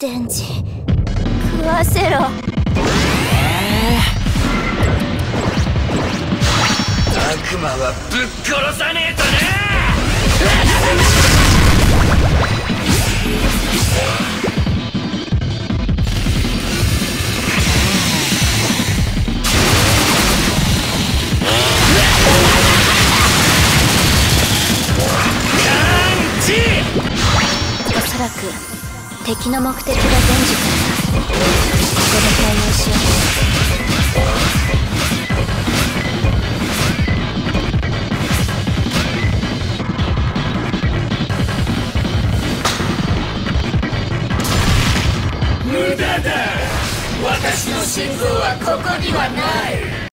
デンジ食わせろ。 悪魔はぶっ殺さねえとね。 おそらく敵の目的がデンジからここで対応しよ無駄だ。私の心臓はここにはない。